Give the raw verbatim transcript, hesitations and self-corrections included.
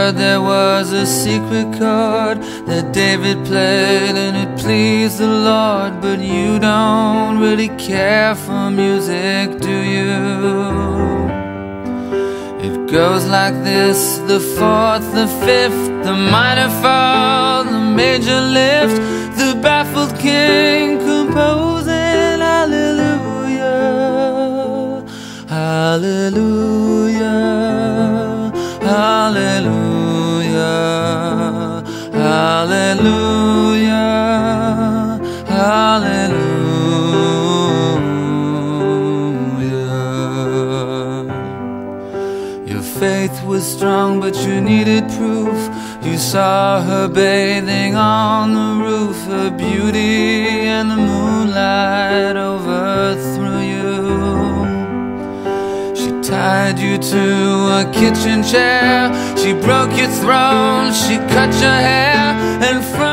heard there was a secret chord that David played and it pleased the Lord. But you don't really care for music, do you? It goes like this: the fourth, the fifth, the minor fall, the major lift, the baffled king composing hallelujah, hallelujah, hallelujah, hallelujah, hallelujah. Your faith was strong, but you needed proof. You saw her bathing on the roof, her beauty and the moonlight overthrew you. She tied you to a kitchen chair, she broke your throne, she cut your hair, and from